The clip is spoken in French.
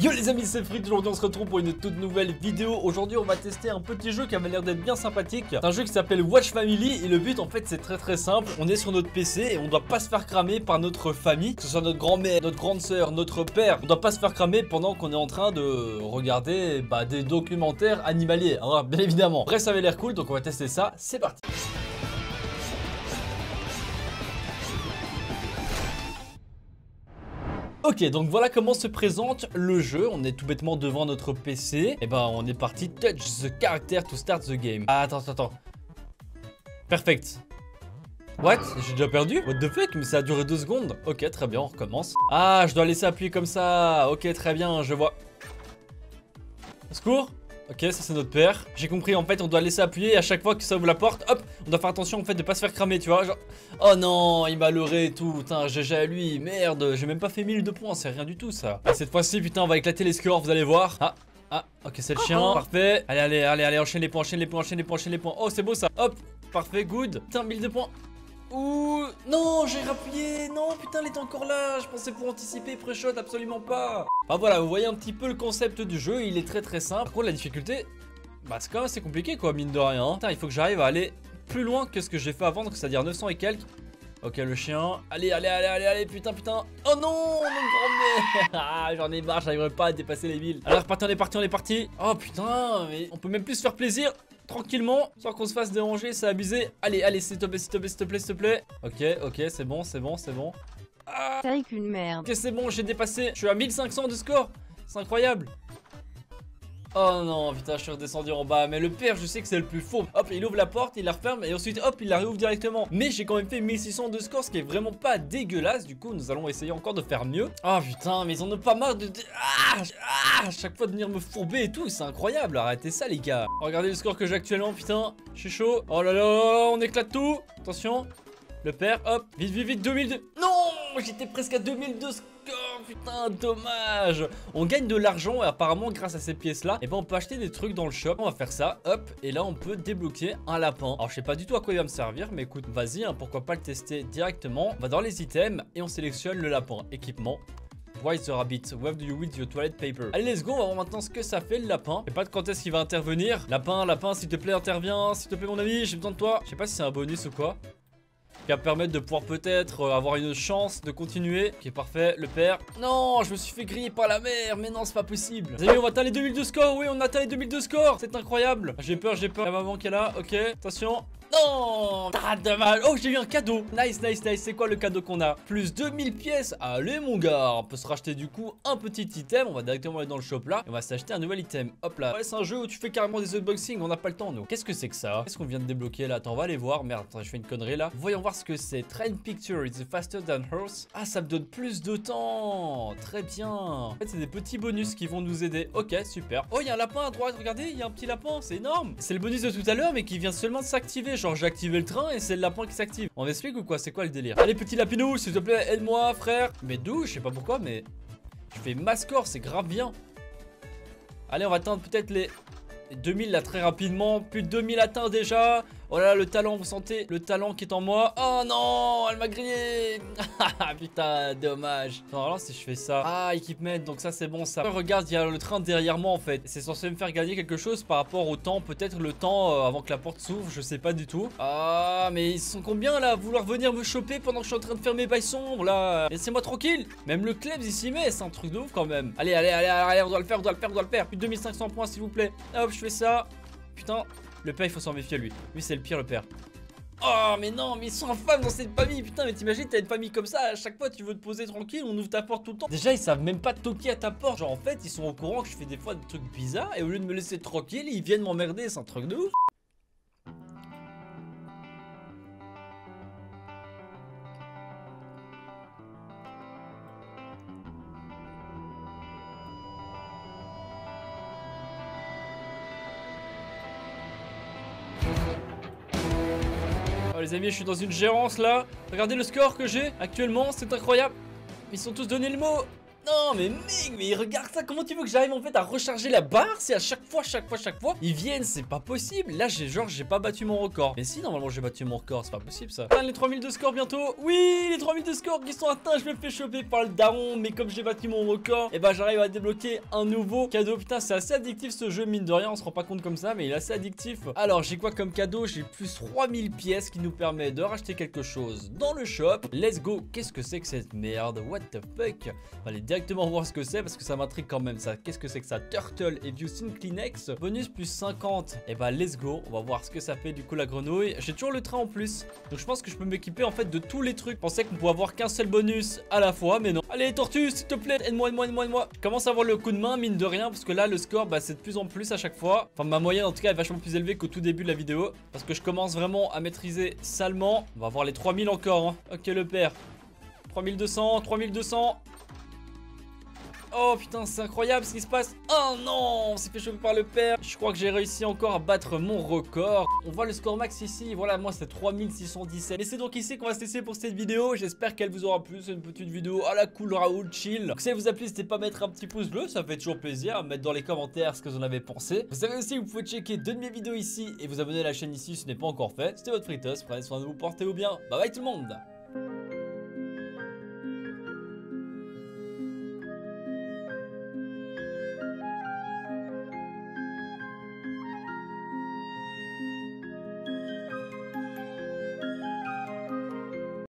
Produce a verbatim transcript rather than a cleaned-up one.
Yo les amis, c'est Fritz, aujourd'hui on se retrouve pour une toute nouvelle vidéo. Aujourd'hui on va tester un petit jeu qui avait l'air d'être bien sympathique. C'est un jeu qui s'appelle Watch Family et le but en fait c'est très très simple. On est sur notre P C et on doit pas se faire cramer par notre famille, que ce soit notre grand-mère, notre grande soeur, notre père. On doit pas se faire cramer pendant qu'on est en train de regarder bah, des documentaires animaliers, hein, bien évidemment. Bref, ça avait l'air cool donc on va tester ça, c'est parti. Ok, donc voilà comment se présente le jeu. On est tout bêtement devant notre P C. Et ben on est parti. Touch the character to start the game. Ah, attends, attends, attends. Perfect. What? J'ai déjà perdu? What the fuck? Mais ça a duré deux secondes. Ok, très bien, on recommence. Ah, je dois laisser appuyer comme ça. Ok, très bien, je vois. Au secours? Ok, ça c'est notre père. J'ai compris, en fait on doit laisser appuyer et à chaque fois que ça ouvre la porte, hop, on doit faire attention en fait de pas se faire cramer, tu vois. Genre, oh non, il m'a leurré et tout, putain, G G à lui, merde, j'ai même pas fait mille de points, c'est rien du tout ça. Et cette fois-ci, putain, on va éclater les scores, vous allez voir. Ah, ah, ok, c'est le chien, parfait. Allez, allez, allez, allez, enchaîne les points, enchaîne les points, enchaîne les points, enchaîne les points. Oh, c'est beau ça, hop, parfait, good. Putain, mille de points. Ouh, non, j'ai rappuyé, non, putain, elle était encore là, je pensais pour anticiper, pré-shot, absolument pas. Enfin voilà, vous voyez un petit peu le concept du jeu, il est très très simple. Par contre, la difficulté, bah c'est quand même assez compliqué quoi, mine de rien. Hein. Putain, il faut que j'arrive à aller plus loin que ce que j'ai fait avant, donc c'est-à-dire neuf cents et quelques. Ok, le chien, allez, allez, allez, allez, allez, putain, putain. Oh non, mon grand-mère. Ah, j'en ai marre, j'arriverai pas à dépasser les villes. Alors, reparti, on est parti, on est parti. Oh putain, mais on peut même plus se faire plaisir tranquillement, sans qu'on se fasse déranger, c'est abusé. Allez, allez, s'il te plaît, s'il te plaît, s'il te plaît, s'il te plaît. Ok, ok, c'est bon, c'est bon, c'est bon. Ah, t'as qu'une merde. Ok, c'est bon, j'ai dépassé. Je suis à mille cinq cents de score. C'est incroyable. Oh non, putain, je suis redescendu en bas. Mais le père, je sais que c'est le plus faux. Hop, il ouvre la porte, il la referme et ensuite, hop, il la réouvre directement. Mais j'ai quand même fait mille six cents de score, ce qui est vraiment pas dégueulasse. Du coup, nous allons essayer encore de faire mieux. Oh putain, mais ils en ont pas marre de... Ah, ah, à chaque fois de venir me fourber et tout, c'est incroyable. Arrêtez ça, les gars. Regardez le score que j'ai actuellement, putain. Je suis chaud. Oh là là, on éclate tout. Attention. Le père, hop, vite, vite, vite, deux mille deux. Non, j'étais presque à deux mille deux score. Putain, dommage. On gagne de l'argent et apparemment grâce à ces pièces là, et ben on peut acheter des trucs dans le shop. On va faire ça, hop, et là on peut débloquer un lapin. Alors je sais pas du tout à quoi il va me servir, mais écoute, vas-y, hein, pourquoi pas le tester directement. On va dans les items et on sélectionne le lapin. Équipement. Why the rabbit? Where do you with your toilet paper? Allez, let's go, on va voir maintenant ce que ça fait le lapin. Et pas de quand est-ce qu'il va intervenir. Lapin, lapin, s'il te plaît, interviens. S'il te plaît, mon ami, j'ai besoin de toi. Je sais pas si c'est un bonus ou quoi. Qui va permettre de pouvoir peut-être euh, avoir une chance de continuer. Ok, parfait, le père. Non, je me suis fait griller par la mer. Mais non, c'est pas possible. Les amis, on va atteindre les deux mille de score. Oui, on a atteint les deux mille de score. C'est incroyable. J'ai peur, j'ai peur. La maman qui est là. Ok, attention. Non, ah, dommage. Oh, j'ai eu un cadeau. Nice, nice, nice. C'est quoi le cadeau qu'on a? Plus deux mille pièces. Allez, mon gars. On peut se racheter du coup un petit item. On va directement aller dans le shop là. Et on va s'acheter un nouvel item. Hop là. Ouais, c'est un jeu où tu fais carrément des unboxings. On n'a pas le temps, nous. Qu'est-ce que c'est que ça? Qu'est-ce qu'on vient de débloquer là? Attends, on va aller voir. Merde, attends, je fais une connerie là. Voyons voir ce que c'est. Train picture is faster than horse. Ah, ça me donne plus de temps. Très bien. En fait, c'est des petits bonus qui vont nous aider. Ok, super. Oh, il y a un lapin à droite. Regardez, il y a un petit lapin. C'est énorme. C'est le bonus de tout à l'heure, mais qui vient seulement de s'activer. Genre, j'ai activé le train et c'est le lapin qui s'active. On m'explique ou quoi? C'est quoi le délire? Allez, petit lapinou, s'il te plaît, aide-moi, frère. Mais d'où? Je sais pas pourquoi, mais je fais ma score, c'est grave bien. Allez, on va atteindre peut-être les deux mille là très rapidement. Plus de deux mille atteints déjà. Oh là là, le talent, vous sentez le talent qui est en moi. Oh non, elle m'a grillé. Putain, dommage. Non, alors si je fais ça. Ah, équipement, donc ça c'est bon ça. Regarde, il y a le train derrière moi en fait. C'est censé me faire gagner quelque chose par rapport au temps. Peut-être le temps euh, avant que la porte s'ouvre, je sais pas du tout. Ah, mais ils sont combien là à vouloir venir me choper pendant que je suis en train de faire mes bails sombres là? Laissez-moi tranquille. Même le Klebs il s'y met, c'est un truc de ouf quand même. Allez, allez, allez, allez, on doit le faire, on doit le faire, on doit le faire. Plus de deux mille cinq cents points s'il vous plaît. Hop, je fais ça. Putain. Le père, il faut s'en méfier lui. Lui, c'est le pire, le père. Oh, mais non, mais ils sont infâmes dans cette famille. Putain, mais t'imagines, t'as une famille comme ça. À chaque fois, tu veux te poser tranquille. On ouvre ta porte tout le temps. Déjà, ils savent même pas toquer à ta porte. Genre, en fait, ils sont au courant que je fais des fois des trucs bizarres. Et au lieu de me laisser tranquille, ils viennent m'emmerder. C'est un truc de ouf. Les amis, je suis dans une gérance là. Regardez le score que j'ai actuellement, c'est incroyable. Ils sont tous donné le mot. Non mais mec, mais regarde ça, comment tu veux que j'arrive en fait à recharger la barre si à chaque fois, chaque fois, chaque fois, ils viennent, c'est pas possible. Là j'ai genre, j'ai pas battu mon record. Mais si normalement j'ai battu mon record, c'est pas possible ça. Atteindre les trois mille de score bientôt. Oui, les trois mille de score qui sont atteints, je me fais choper par le daron. Mais comme j'ai battu mon record, et bah j'arrive à débloquer un nouveau cadeau. Putain, c'est assez addictif ce jeu, mine de rien, on se rend pas compte comme ça, mais il est assez addictif. Alors j'ai quoi comme cadeau? J'ai plus trois mille pièces qui nous permet de racheter quelque chose dans le shop. Let's go. Qu'est-ce que c'est que cette merde? What the fuck? On va aller directement voir ce que c'est parce que ça m'intrigue quand même ça. Qu'est-ce que c'est que ça? Turtle et Viewsin Kleenex. Bonus plus cinquante. Et bah let's go. On va voir ce que ça fait du coup la grenouille. J'ai toujours le train en plus. Donc je pense que je peux m'équiper en fait de tous les trucs. Je pensais qu'on pouvait avoir qu'un seul bonus à la fois, mais non. Allez tortue, s'il te plaît, aide-moi, aide-moi, aide-moi, aide-moi. Je commence à avoir le coup de main, mine de rien, parce que là le score bah c'est de plus en plus à chaque fois. Enfin ma moyenne en tout cas est vachement plus élevée qu'au tout début de la vidéo. Parce que je commence vraiment à maîtriser salement. On va voir les trois mille encore hein. Ok le père. trois mille deux cents, trois mille deux cents. Oh putain, c'est incroyable ce qui se passe. Oh non, on s'est fait choper par le père. Je crois que j'ai réussi encore à battre mon record. On voit le score max ici. Voilà, moi c'est trois mille six cent dix-sept. Et c'est donc ici qu'on va se laisser pour cette vidéo. J'espère qu'elle vous aura plu. C'est une petite vidéo à la cool Raoul chill. Donc si elle vous a plu, n'hésitez pas à mettre un petit pouce bleu. Ça fait toujours plaisir. À mettre dans les commentaires ce que vous en avez pensé. Vous savez aussi, vous pouvez checker deux de mes vidéos ici et vous abonner à la chaîne ici si ce n'est pas encore fait. C'était votre Fritos. Prenez soin de vous, portez-vous bien. Bye bye tout le monde.